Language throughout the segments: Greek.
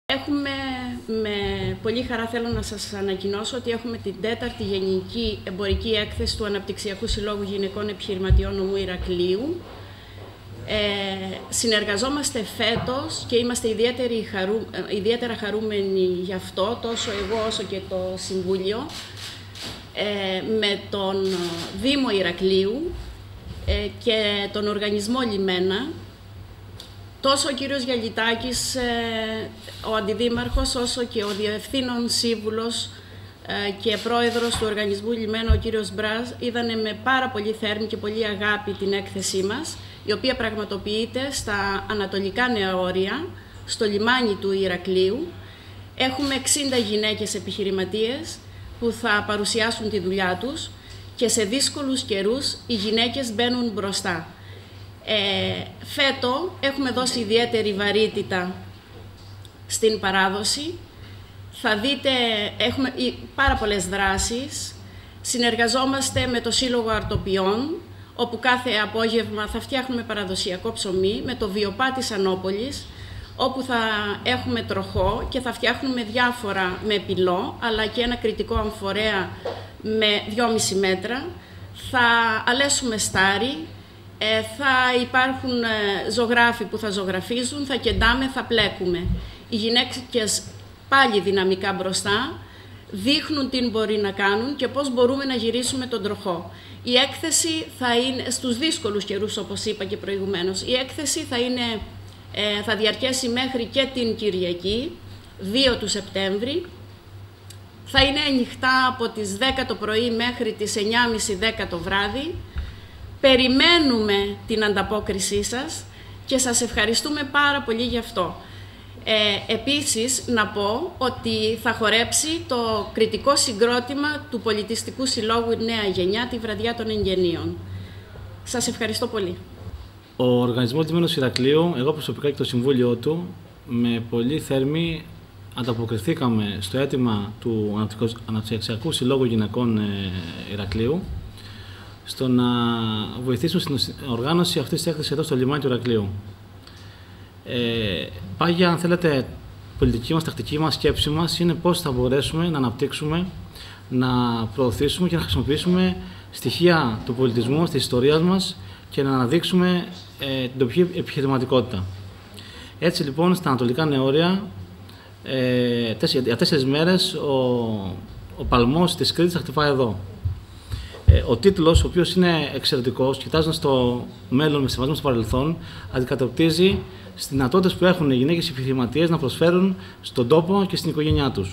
Έχουμε, με πολύ χαρά θέλω να σας ανακοινώσω ότι έχουμε την 4η Γενική Εμπορική Έκθεση του Αναπτυξιακού Συλλόγου Γυναικών Επιχειρηματιών Νομού Ηρακλείου. Συνεργαζόμαστε φέτος και είμαστε ιδιαίτερα χαρούμενοι γι' αυτό, τόσο εγώ όσο και το Συμβούλιο, με τον Δήμο Ηρακλείου και τον Οργανισμό Λιμένα. Τόσο ο κύριος Γιαλιτάκης, ο Αντιδήμαρχος, όσο και ο Διευθύνων Σύμβουλος και Πρόεδρος του Οργανισμού Λιμένα, ο κύριος Μπράζ, είδανε με πάρα πολύ θέρμη και πολύ αγάπη την έκθεσή μας, η οποία πραγματοποιείται στα Ανατολικά Νεαόρια, στο λιμάνι του Ηρακλείου. Έχουμε 60 γυναίκες επιχειρηματίες που θα παρουσιάσουν τη δουλειά τους και σε δύσκολους καιρούς οι γυναίκες μπαίνουν μπροστά. Φέτο έχουμε δώσει ιδιαίτερη βαρύτητα στην παράδοση. Θα δείτε, έχουμε πάρα πολλές δράσεις. Συνεργαζόμαστε με το Σύλλογο Αρτοπιών, όπου κάθε απόγευμα θα φτιάχνουμε παραδοσιακό ψωμί, με το Βιοπά της Ανόπολης, όπου θα έχουμε τροχό και θα φτιάχνουμε διάφορα με πυλό, αλλά και ένα κριτικό αμφορέα με 2,5 μέτρα. Θα αλέσουμε στάρι. Θα υπάρχουν ζωγράφοι που θα ζωγραφίζουν, θα κεντάμε, θα πλέκουμε. Οι γυναίκες πάλι δυναμικά μπροστά δείχνουν τι μπορεί να κάνουν και πώς μπορούμε να γυρίσουμε τον τροχό. Η έκθεση θα είναι στους δύσκολους καιρούς, όπως είπα και προηγουμένως. Η έκθεση θα διαρκέσει μέχρι και την Κυριακή, 2 του Σεπτέμβρη. Θα είναι ανοιχτά από τις 10 το πρωί μέχρι τις 9.30-10 το βράδυ. Περιμένουμε την ανταπόκρισή σας και σας ευχαριστούμε πάρα πολύ γι' αυτό. Επίσης, να πω ότι θα χορέψει το κριτικό συγκρότημα του Πολιτιστικού Συλλόγου Νέα Γενιά τη βραδιά των εγγενείων. Σας ευχαριστώ πολύ. Ο Οργανισμός Λιμένος Ηρακλείου, εγώ προσωπικά και το Συμβούλιο του, με πολύ θέρμη ανταποκριθήκαμε στο αίτημα του Αναπτυξιακού Συλλόγου Γυναικών Ηρακλείου, στο να βοηθήσουμε στην οργάνωση αυτής της έκθεσης εδώ στο λιμάνι του Ηρακλείου. Πάγια, αν θέλετε, πολιτική μας, τακτική μας, σκέψη μας είναι πώς θα μπορέσουμε να αναπτύξουμε, να προωθήσουμε και να χρησιμοποιήσουμε στοιχεία του πολιτισμού, της ιστορίας μας και να αναδείξουμε την τοπική επιχειρηματικότητα. Έτσι λοιπόν, στα Ανατολικά Νεόρια, για 4 μέρες, ο παλμός της Κρήτης θα χτυπάει εδώ. Ο τίτλος, ο οποίος είναι εξαιρετικός, κοιτάζοντας το μέλλον με σεβασμό στο παρελθόν, αντικατοπτρίζει στις δυνατότητες που έχουν οι γυναίκες επιχειρηματίες να προσφέρουν στον τόπο και στην οικογένειά τους.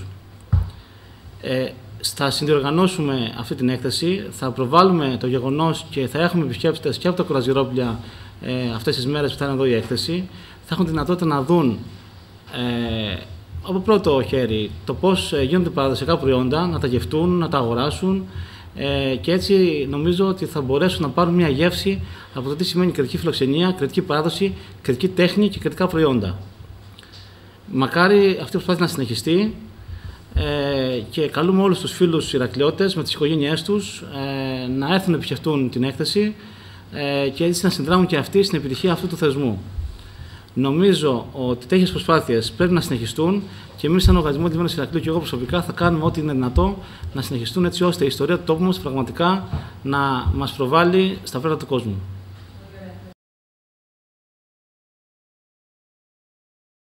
Θα συνδιοργανώσουμε αυτή την έκθεση, θα προβάλλουμε το γεγονός και θα έχουμε επισκέπτες και από τα κουραζιερόπλια αυτές τις μέρες που θα είναι εδώ η έκθεση. Θα έχουν τη δυνατότητα να δουν από πρώτο χέρι το πώς γίνονται παραδοσιακά προϊόντα, να τα γευτούν, να τα αγοράσουν. Και έτσι νομίζω ότι θα μπορέσουν να πάρουν μια γεύση από το τι σημαίνει κρατική φιλοξενία, κρατική παράδοση, κρατική τέχνη και κρατικά προϊόντα. Μακάρι αυτή η προσπάθεια να συνεχιστεί και καλούμε όλους τους φίλους Ηρακλειώτες με τις οικογένειές τους να έρθουν να επισκεφτούν την έκθεση και έτσι να συνδράμουν και αυτοί στην επιτυχία αυτού του θεσμού. Νομίζω ότι τέτοιες προσπάθειες πρέπει να συνεχιστούν και εμείς, σαν Οργανισμό Λιμένος Ηρακλείου και εγώ προσωπικά, θα κάνουμε ό,τι είναι δυνατό να συνεχιστούν έτσι ώστε η ιστορία του τόπου μας πραγματικά να μας προβάλλει στα πέρα του κόσμου.